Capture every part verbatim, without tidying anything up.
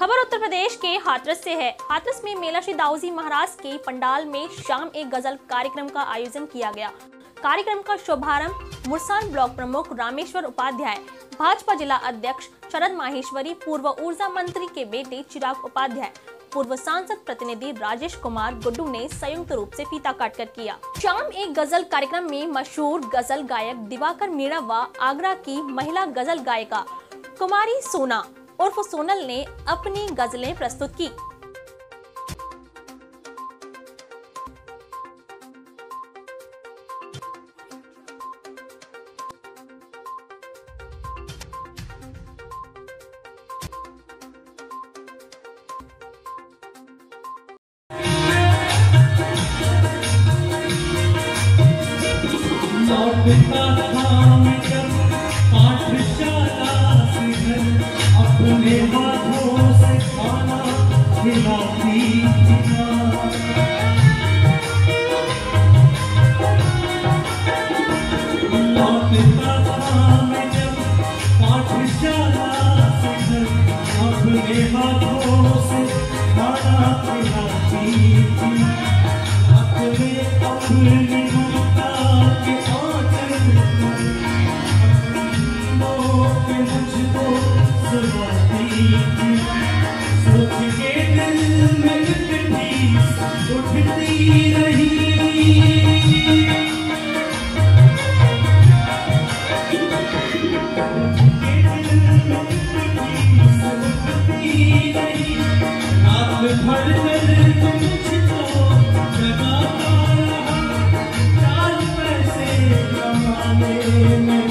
खबर उत्तर प्रदेश के हाथरस से है। हाथरस में मेला श्री दाऊजी महाराज के पंडाल में शाम एक गजल कार्यक्रम का आयोजन किया गया। कार्यक्रम का शुभारंभ मुरसान ब्लॉक प्रमुख रामेश्वर उपाध्याय, भाजपा जिला अध्यक्ष शरद माहेश्वरी, पूर्व ऊर्जा मंत्री के बेटे चिराग उपाध्याय, पूर्व सांसद प्रतिनिधि राजेश कुमार गुड्डू ने संयुक्त रूप से फीता काटकर किया। शाम एक गजल कार्यक्रम में मशहूर गजल गायक दिवाकर मीणा व आगरा की महिला गजल गायिका कुमारी सोना उर्फ सोनल ने अपनी गजलें प्रस्तुत की। अपने हाथों से खाना खिलाती लौटता था मैं जब पाठशाला से घर, अपने हाथों से खाना खिलाती थी। अपने अपनी ममता के आंचल पे मुझको सुनाती थी। सोच के दिल में उठती उठती रही। रात भर कर मुझको जगाता रहा, चार पैसे कमाने में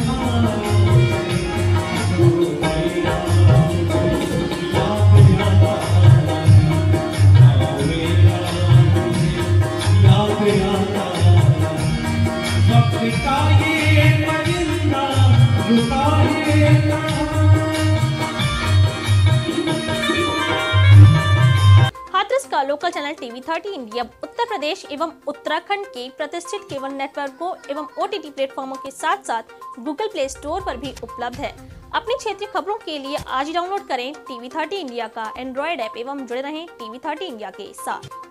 हाथरस का local channel TV thirty India Uttar Pradesh एवं उत्तराखंड के प्रतिष्ठित केबल नेटवर्कों एवं ओटीटी प्लेटफॉर्मों के साथ साथ गूगल प्ले स्टोर पर भी उपलब्ध है। अपनी क्षेत्रीय खबरों के लिए आज ही डाउनलोड करें टीवी थर्टी इंडिया का एंड्रॉयड ऐप एवं जुड़े रहें टीवी थर्टी इंडिया के साथ।